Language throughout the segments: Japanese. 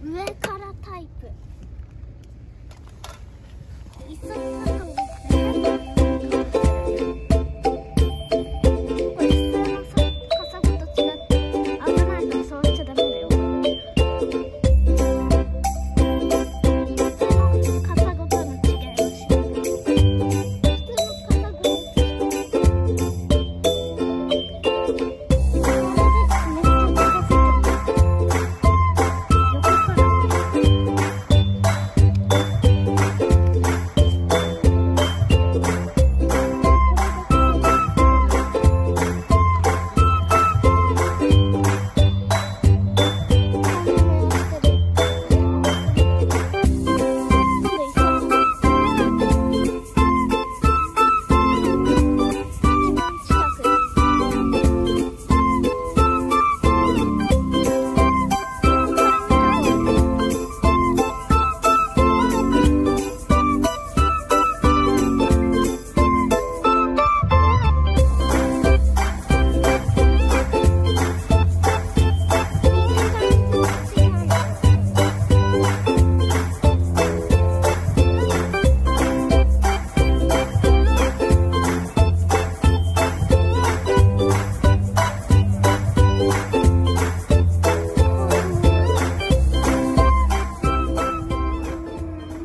上からタイプ。一足買った方がいいね。これ普通の傘ごと違って危ないから触っちゃダメだよ。普通の傘ごとの違いを知らない。普通の傘ごと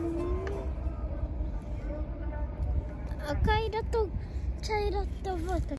赤色と茶色って覚えた